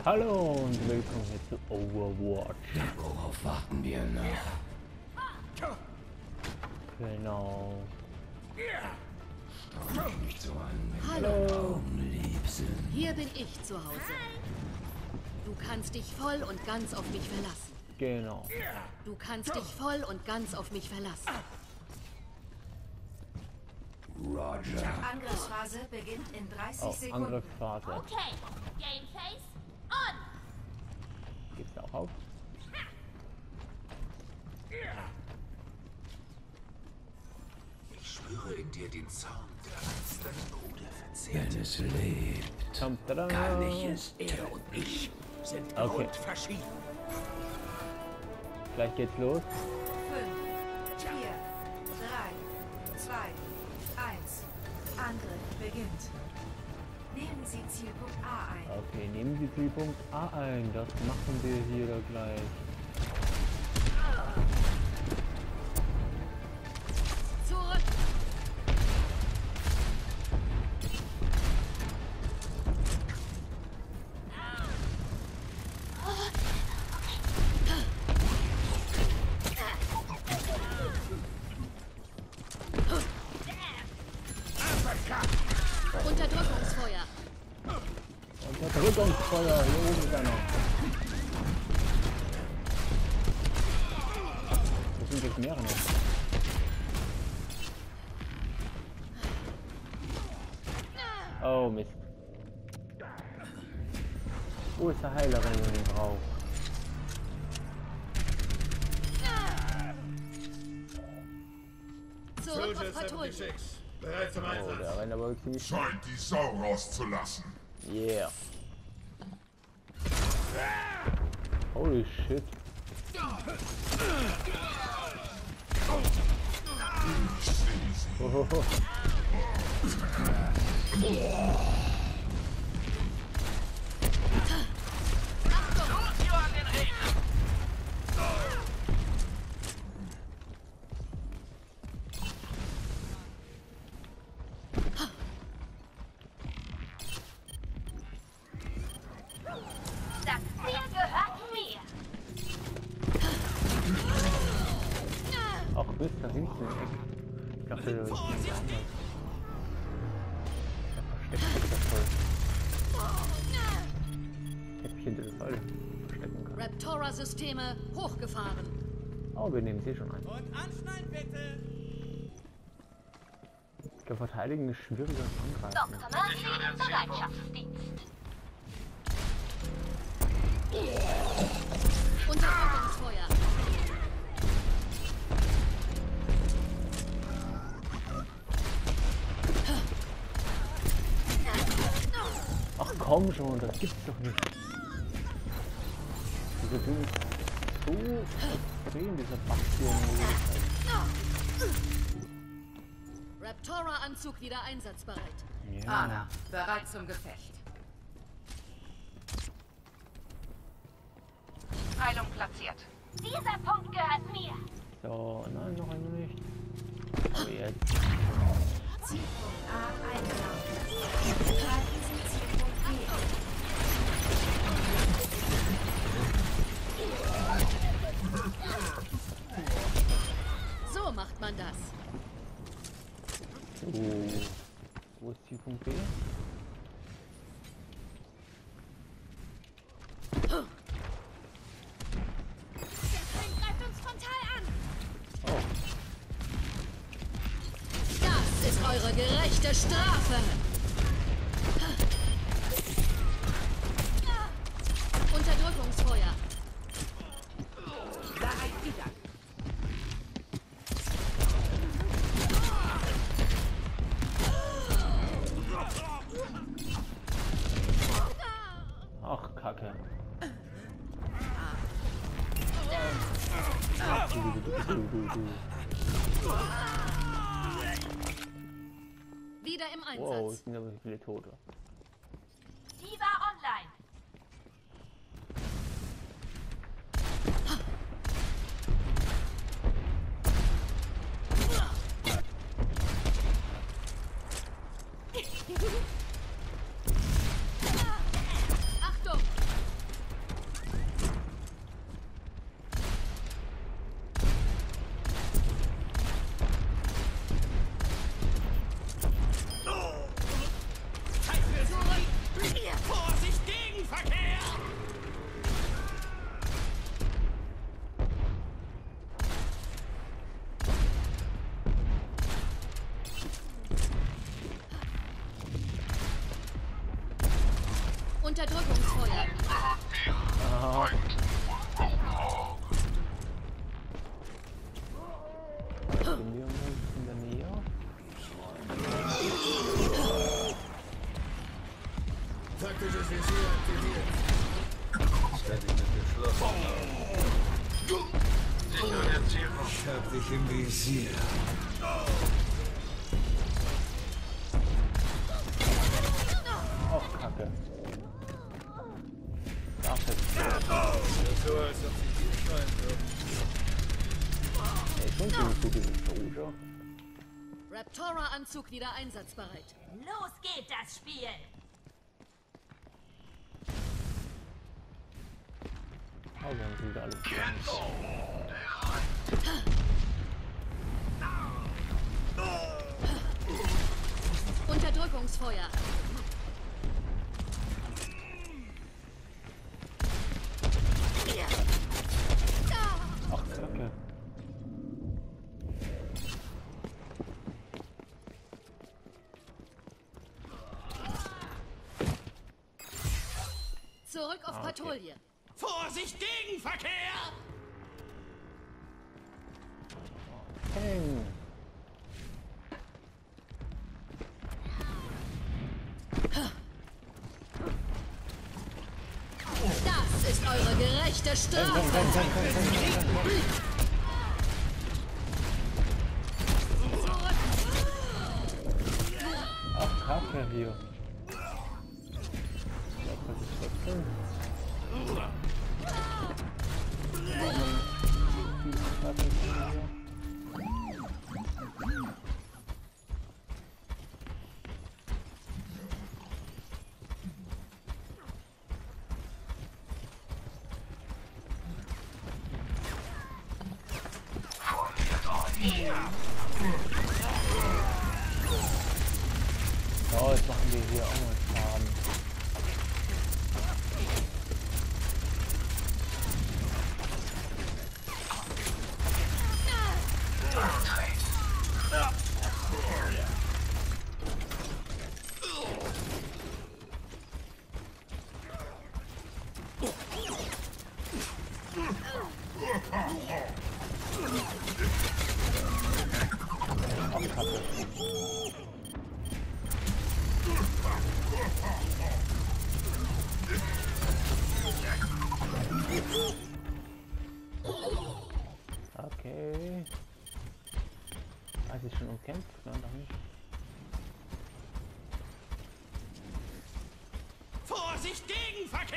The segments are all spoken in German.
Hallo und willkommen hier zu Overwatch. Worauf warten wir noch? Genau. Streng mich nicht so an, wenn Hallo. deine Augen lieb sind. Hier bin ich zu Hause. Du kannst dich voll und ganz auf mich verlassen. Genau. Du kannst dich voll und ganz auf mich verlassen. Roger. Angriffsphase beginnt in 30 Oh, Sekunden. Angriffsphase. Okay, Game Face on! Geht's auch auf? Ich spüre in dir den Zorn, der einst deinen Bruder verzehrte. Wenn es lebt, Tada. kann ich es Er und ich sind Okay. grundverschieden. Gleich geht's los. 5, 4, 3, 2, 1. Angriff beginnt. Nehmen Sie Zielpunkt A ein. Okay, nehmen Sie Zielpunkt A ein. Das machen wir hier gleich. Zurück! Unterdrückungsfeuer. Unterdrückungsfeuer. Hier oben ist einer. Das sind jetzt mehrere noch. Oh Mist. Wo ist der Heiler, wenn man ihn braucht? Zurück auf Patrouille. Bereit zum Oh, der rennt aber ziemlich schnell. Scheint die Sau rauszulassen. Yeah. Holy shit. Hohoho. Das Ziel gehört mir! Ach, bis da hinten im Eck. Ich dachte, der ist nicht anders. Der versteckt sich da voll. Ich hätte mich hinter der Säule verstecken können. Raptora-Systeme hochgefahren. Oh, wir nehmen sie schon ein. Und anschneiden bitte! Ich glaube, verteidigen ist schwieriger als angreifen. Dr. Mercy im Bereitschaftsdienst. Unterdrückungsfeuer. Ach komm schon, das gibt's doch nicht. Diese Ding ist so extrem, dieser Bug hier. Raptora-Anzug wieder einsatzbereit. Ja. Ana, bereit zum Gefecht. Heilung platziert. Dieser Punkt gehört mir! So, nein, noch einmal nicht. Aber jetzt. Zielpunkt A eingenommen. Greifen Sie Zielpunkt B an. So macht man das. So. Wo ist Zielpunkt B? Der Feind greift uns frontal an! Oh. Das ist eure gerechte Strafe. Unterdrückungsfeuer. Bereit wieder. Ach, Kacke. Wieder im Wow, es Einsatz. sind aber viele Tote. Diva online! Unterdrückungsfeuer. Ah. Sind wir in der Nähe? Taktisches Visier aktiviert. Ständig mit geschlossen. Ich hab dich im Visier. Oh, Kacke. Darf jetzt. So, als ob sie viel schreien würden. Ey, schon ziemlich gut dieses Soldier. Raptora-Anzug wieder einsatzbereit. Los geht das Spiel. Oh, wir haben wieder alles zusammen. Unterdrückungsfeuer. Ach, Kacke. Zurück auf Patrouille. Vorsicht, Gegenverkehr! Hey. Das ist eure gerechte Strafe. Ach, Kacke hier. Was ist das denn? So, jetzt machen wir hier auch mal Schaden. Ach, Kacke. Okay. Ah, sie ist schon umkämpft? Nein, doch nicht. Vorsicht, Gegenverkehr!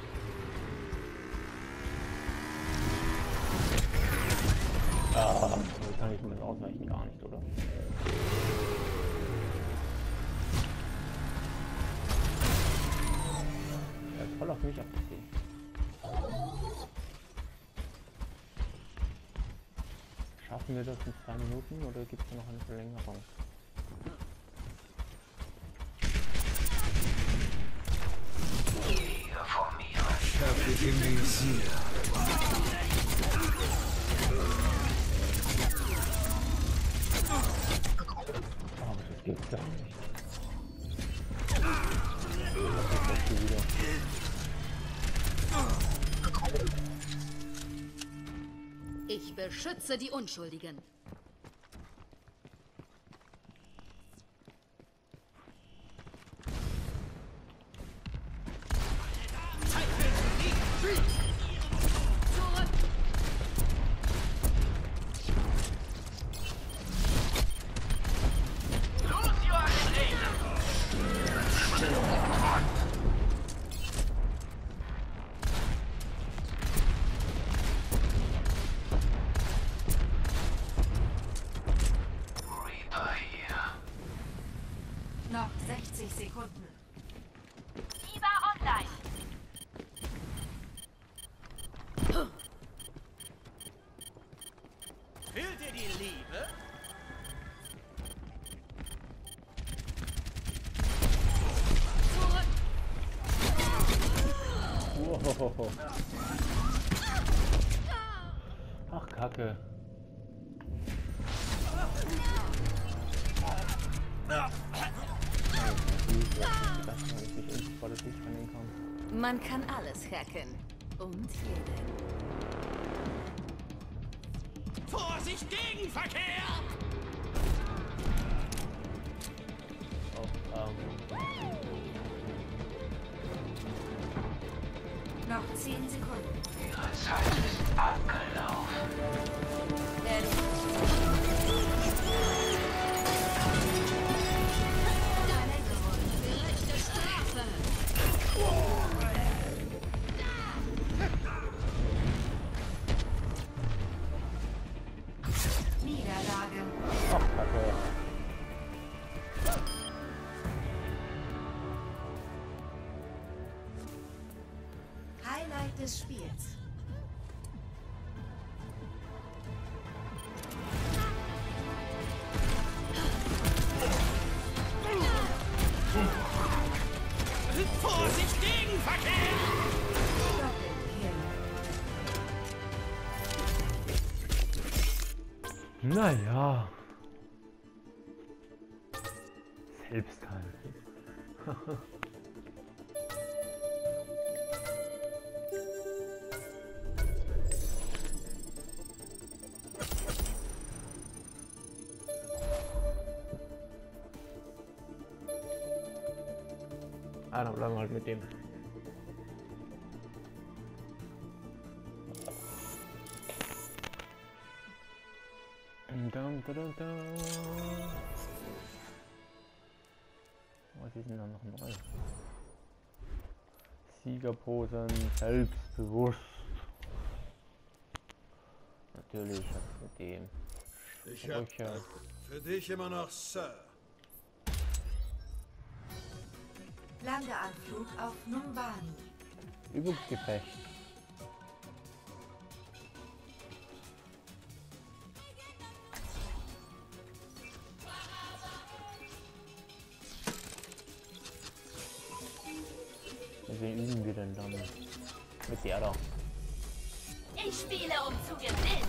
Ah, so kann ich mir das ausweichen gar nicht, oder? Er ist voll auf mich abgesehen. Schaffen wir das in 2 Minuten oder gibt es noch eine Verlängerung? Ich hab dich im Visier. Oh, das geht gar nicht. Das ist wieder. Ich beschütze die Unschuldigen. Zurück. Noch 60 Sekunden. Viva Online. Fühlt ihr die Liebe? Wow. Ach, Kacke. Das kann ich nicht ins Battlefield trainieren kann. Man kann alles hacken. Und jeden. Vorsicht, Gegenverkehr! Auch, Noch 10 Sekunden. Ihre Zeit ist abgelaufen. Gerechte Strafe. Niederlage. ach, Kacke. Highlight des Spiels. Vorsicht, Gegenverkehr! Doppelkill. Naja. Selbstheilung. Ah, dann bleiben wir halt mit dem. Dum, dum, dum, dum. Was ist denn da noch neu? Siegerposen, selbstbewusst. Natürlich das mit dem. Ich hab Sprüche. für dich immer noch Sir. Landeanflug auf Numbani. Übungsgefecht. Wen üben wir denn dann? Mit der da. Ich spiele, um zu gewinnen.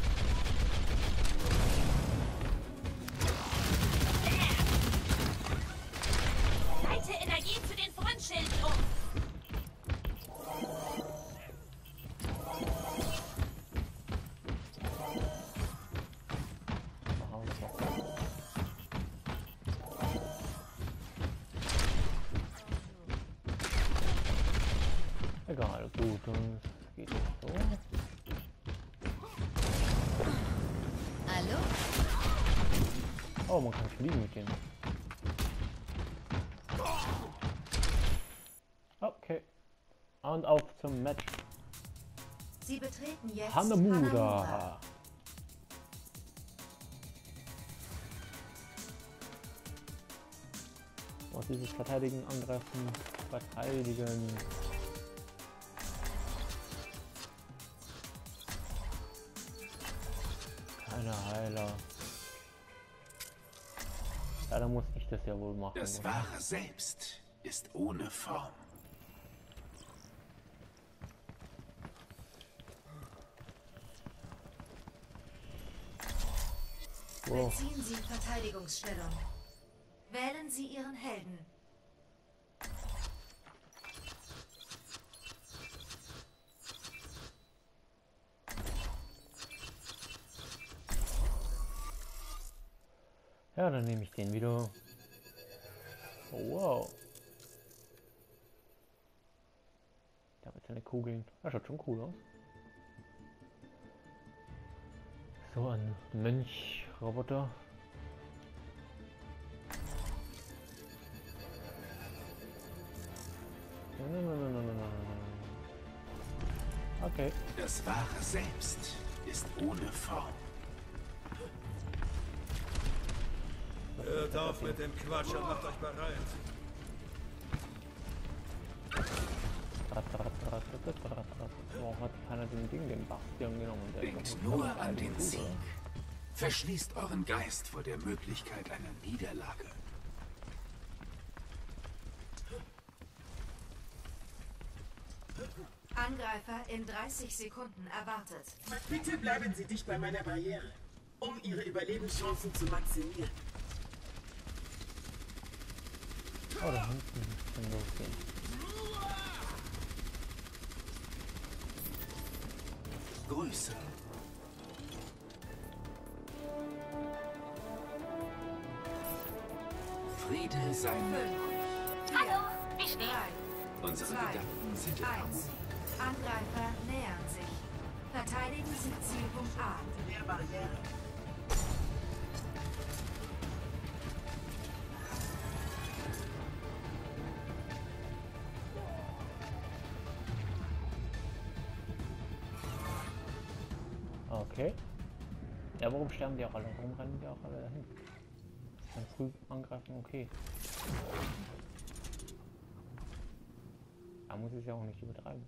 Leite Energie zu den Frontschilden um. Egal, gut, und es geht jetzt so. Hallo? Oh, man kann fliegen mit dem. Okay. Und auf zum Match. Sie betreten jetzt Hanamura. Was ist es? Verteidigen, angreifen, verteidigen. Keine Heiler. Ja, dann muss ich das ja wohl machen. Das oder? wahre Selbst ist ohne Form. Wow. Beziehen Sie Verteidigungsstellung. Wählen Sie Ihren Helden. Ja, dann nehme ich den wieder. Oh, wow. Da mit seine Kugeln. Das schaut schon cool aus. So ein Mönch-Roboter. Okay. Das wahre Selbst ist ohne Form. Hört auf mit dem Quatsch und macht euch bereit. Warum hat keiner den Ding, den Bastion genommen? Der ist Denkt doch nur noch an den gut, Sieg. oder? Verschließt euren Geist vor der Möglichkeit einer Niederlage. Angreifer in 30 Sekunden erwartet. Bitte bleiben Sie dicht bei meiner Barriere, um Ihre Überlebenschancen zu maximieren. Oh, da hinten kann losgehen. Grüße. Friede sei mit euch. Hallo, ich stehe. Unsere Gedanken sind in Harmonie. Angreifer nähern sich. Verteidigen Sie Zielpunkt A. Der Barriere. Okay. Ja, warum sterben die auch alle? Warum rennen die auch alle dahin? Kann früh angreifen, okay. Da muss ich ja auch nicht übertreiben.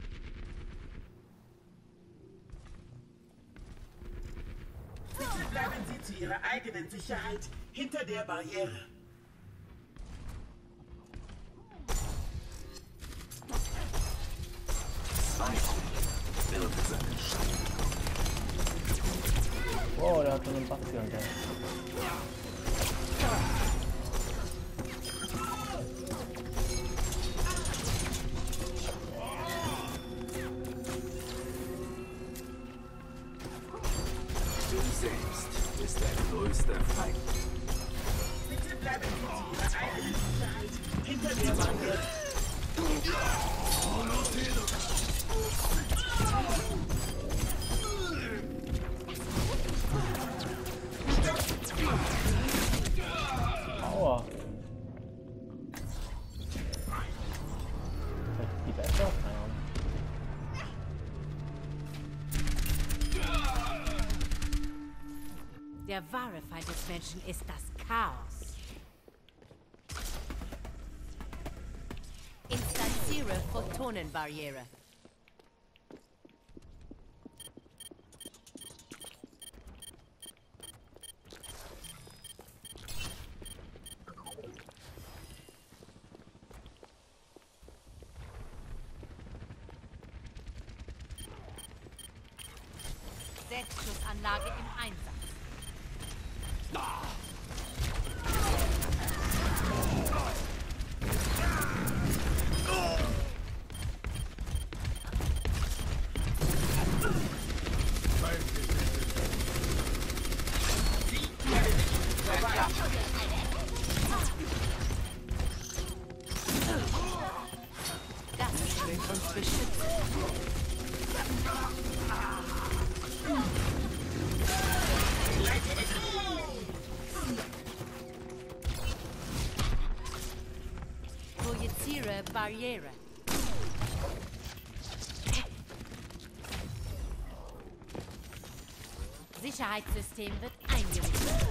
Bitte bleiben Sie zu Ihrer eigenen Sicherheit hinter der Barriere. Oh, der hat so einen Bastion da. Du selbst bist dein größter Feind. Bitte bleiben Sie zu Ihrer eigenen Sicherheit hinter der Barriere. Aua. Das ist die besser? Keine Ahnung. Der wahre Feind des Menschen ist das Chaos. Instanziere Photonenbarriere. Selbstschussanlage im Einsatz. Das wird uns beschützen. Projiziere Barriere. Sicherheitssystem wird eingerichtet.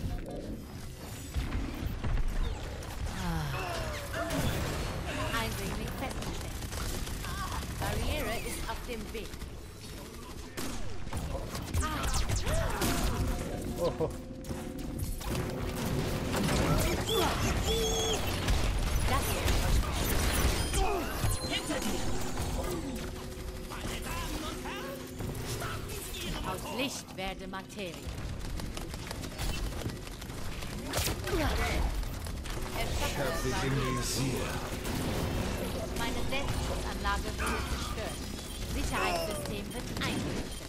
Eindringling festgestellt. Barriere ist auf dem Weg. Oh. Das ist Hinter dir! aus Licht werde Materie. Meine Selbstschussanlage wurde zerstört. Sicherheitssystem wird eingerichtet.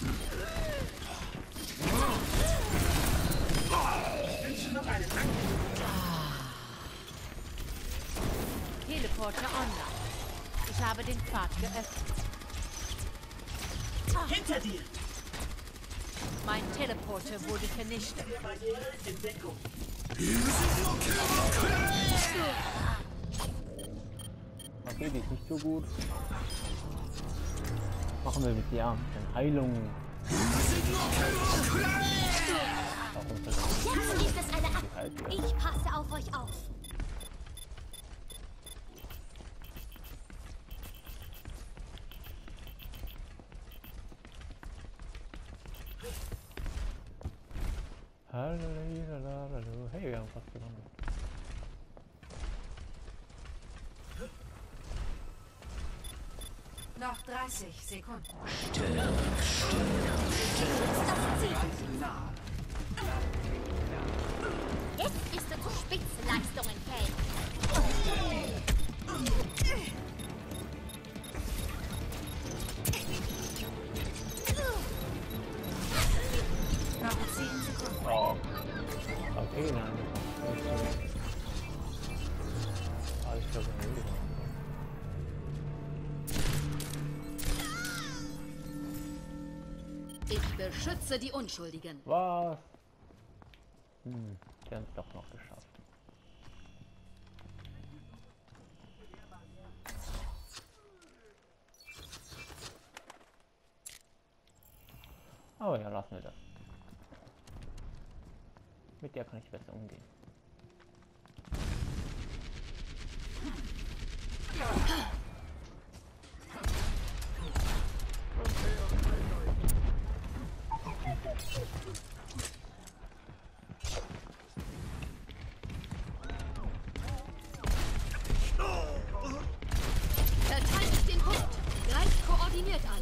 Ich wünsche noch einen Angriff. Teleporter online. Ich habe den Pfad geöffnet. Hinter dir! Mein Teleporter wurde vernichtet. Der Barriere in Deckung. Okay, die ist nicht so gut. Machen wir mit der Heilung. Jetzt ist es eine Ab. Ich passe auf euch auf. Hey, wir haben fast gewonnen. Noch 30 Sekunden. Jetzt ist er zu Spitzenleistungen fähig. Noch 10 Sekunden. Oh. Okay, nein. Ah, ich glaube, Ich beschütze die Unschuldigen. was? Die haben es doch noch geschafft. Aber ja, lassen wir das. Mit der kann ich besser umgehen. Verteidigt den Punkt. Greift koordiniert an.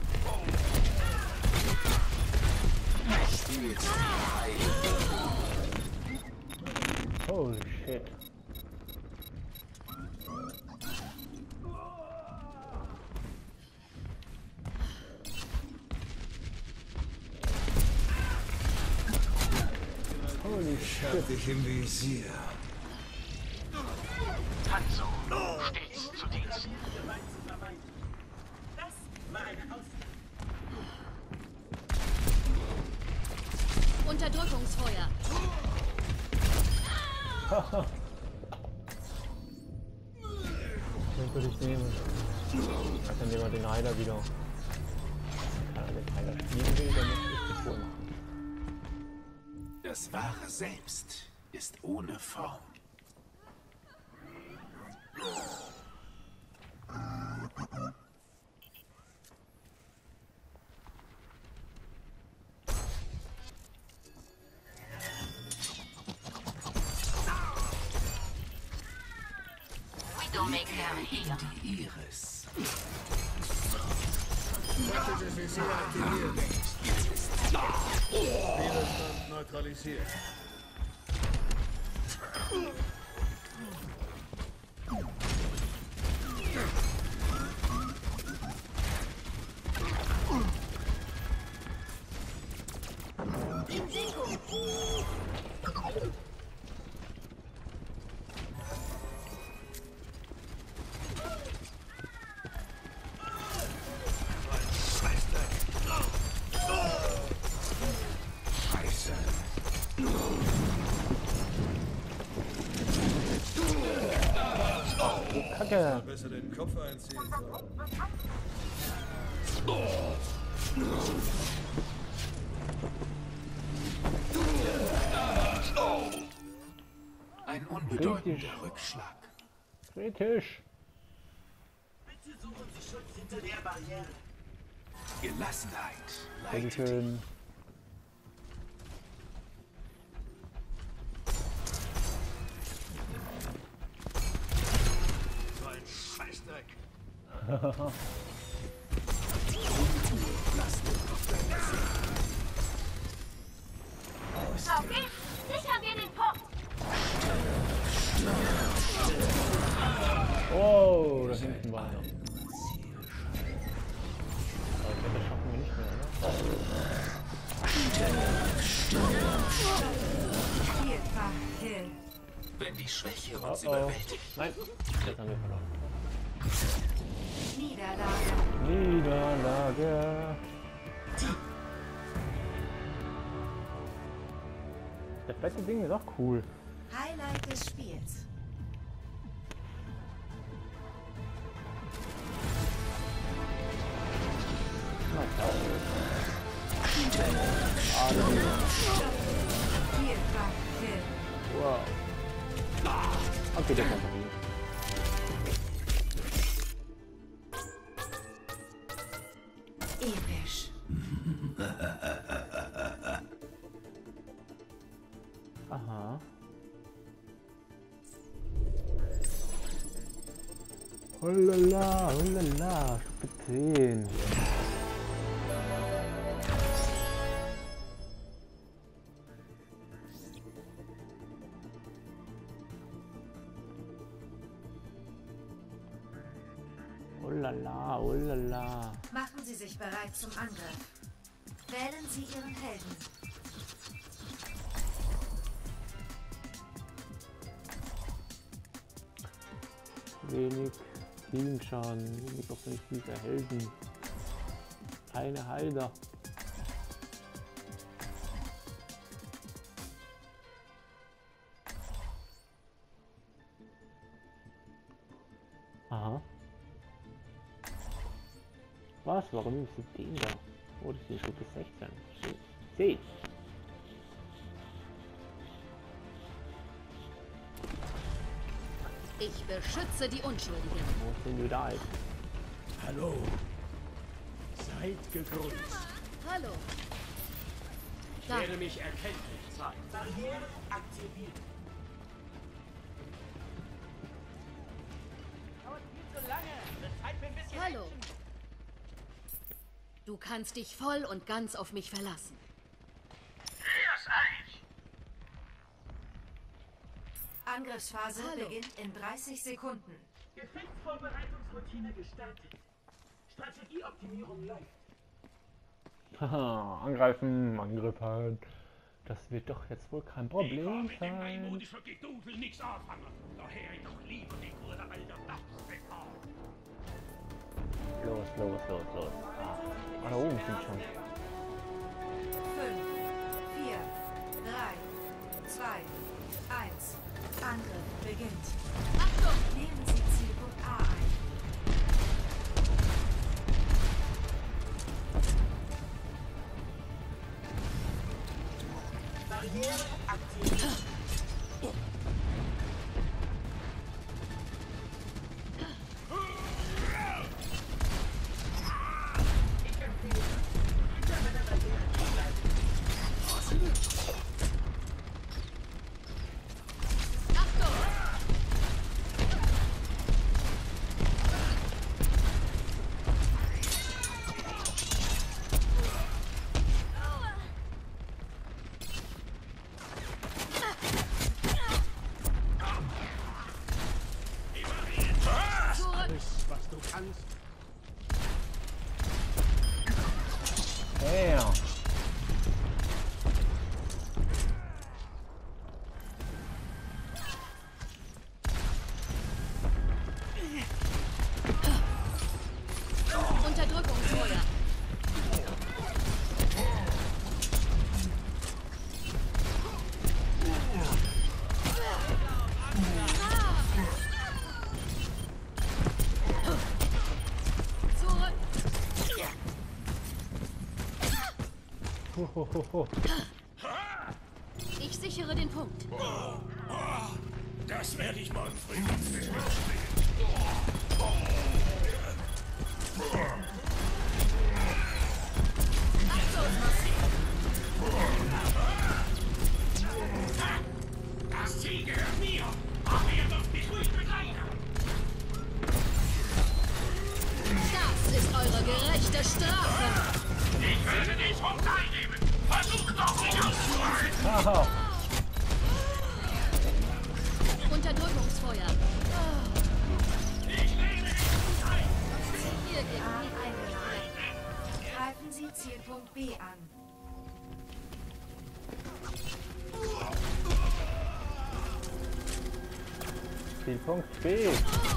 Holy shit. Holy shit. Dich im Visier. Hanzo, stets zu Dienst. Das war eine Ausnahme. Unterdrückungsfeuer. Den würde ich nehmen. Dann nehmen wir den Heiler wieder. Wenn er den Heiler spielen will, dann muss ich das wohl machen. Das wahre Selbst ist ohne Form. Widowmaker hier. Die Iris. Taktisches Visier aktiviert. Widerstand neutralisiert. Scheiße. Kacke! Besser den Kopf einziehen soll. Ein unbedeutender Rückschlag. Kritisch! Bitte suchen Sie Schutz hinter der Barriere. Gelassenheit Bitte leitet schön. So ein Scheißdreck. Okay, sichern wir den Punkt. Oh, da hinten war einer. Aber ich glaube, das schaffen wir nicht mehr, oder? Vielfach Kill. Wenn die Schwäche Oh, uns oh. überwältigt. Nein, jetzt haben wir verloren. Niederlage. Niederlage. Das fette Ding ist auch cool. Highlight des Spiels. Vielfach Kill. Wow. Okay, der kann verlieren. Episch. Aha. Holala, holala, Stufe 10. Ulala, ulala. Machen Sie sich bereit zum Angriff. Wählen Sie Ihren Helden. Wenig Teamschaden, wenig offensive Helden. Keine Heiler. Aha. Was? Warum nimmst du den da? Oh, das ist Stufe 16. 10. Ich beschütze die Unschuldigen. Wo sind wir da? Hallo. Seid gegrüßt. Hallo. Ich Da. werde mich erkenntlich zeigen. Barriere aktiviert. Hallo. Du kannst dich voll und ganz auf mich verlassen. Leers Eich. Angriffsphase Hallo. beginnt in 30 Sekunden. Gefechtsvorbereitungsroutine gestartet. Strategieoptimierung läuft. Haha, angreifen, angriffen. Das wird doch jetzt wohl kein Problem mit dem sein. neumodischen Gedudel nichts anfangen. Daher ich doch lieber die gute alte Dachswetter. Los, los, los, los. Ah, da oben sind schon. 5, 4, 3, 2, 1. Angriff beginnt. Achtung! Nehmen Sie Zielpunkt A ein. Barriere aktiviert. Ich empfehle, hinter meiner Barriere zu bleiben. Achtung! Alles, was du kannst. Damn. Unterdrückungsfeuer. Zurück. Hohoho. Ich sichere den Punkt. Das werde ich morgen früh nicht Das Ziel gehört mir. Aber ihr dürft mich ruhig begleiten. Das ist eure gerechte Strafe. Ich werde den Punkt einnehmen. Versucht doch nicht auszuholen. Haha. Unterdrückungsfeuer. Ich nehme den Punkt ein. Hier geht A eingenommen. Greifen Sie Zielpunkt B an. Zielpunkt B.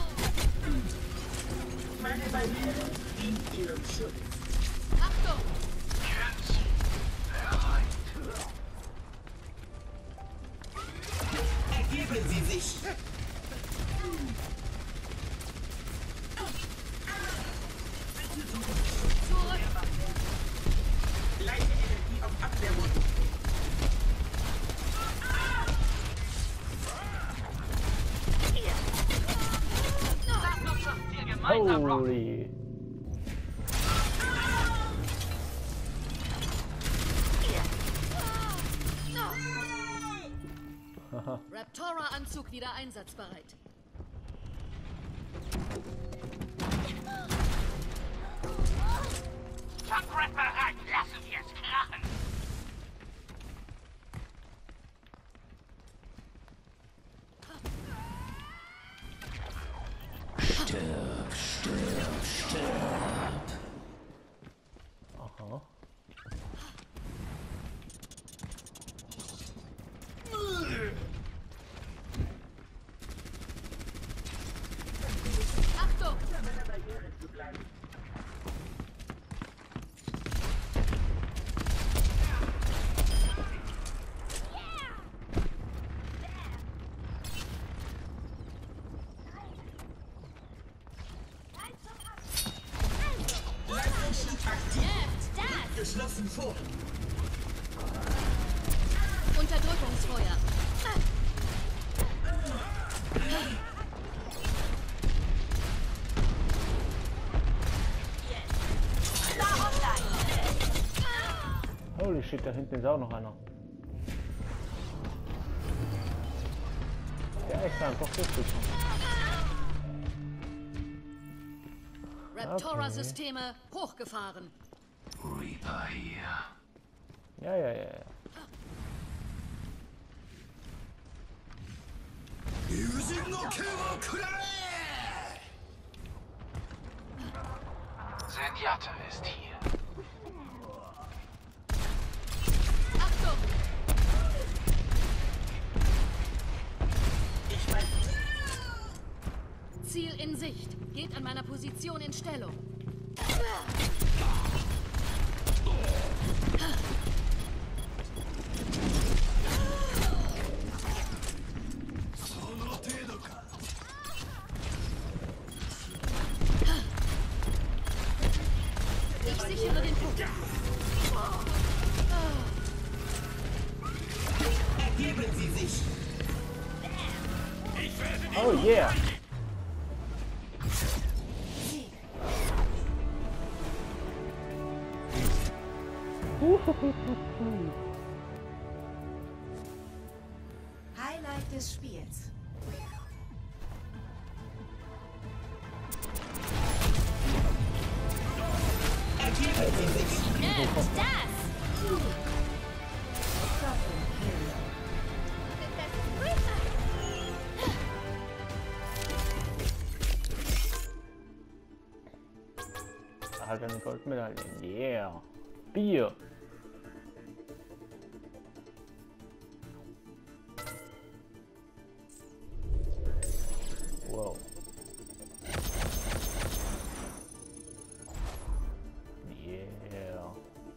Meine Barriere dient Ihrem Schutz. Achtung! Ergeben Sie sich. Zurück! Leite Energie auf Abwehrmodus. Lasst uns das Ziel gemeinsam rocken. Holy. Raptora-Anzug wieder einsatzbereit. Jump-Rat bereit. Lassen wir es krachen. Stirb, stirb, stirb. geschlossen vor. Unterdrückungsfeuer. Holy shit, da hinten ist auch noch einer. Der ist einfach durchgekommen. Raptora-Systeme hochgefahren. Reaper hier. Ja. Zenyatta ist hier. Achtung! Ziel in Sicht. Geht an meiner Position in Stellung. Ich sichere den Punkt. Ergeben Sie sich. Oh yeah! Highlight des Spiels. Ergeben Sie sich. Nervt das! Halt eine Goldmedaille. Yeah! Bier! Wow. Yeah.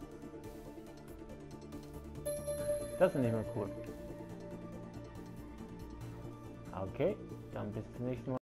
Das ist nicht mehr cool. Okay, dann bis zum nächsten Mal.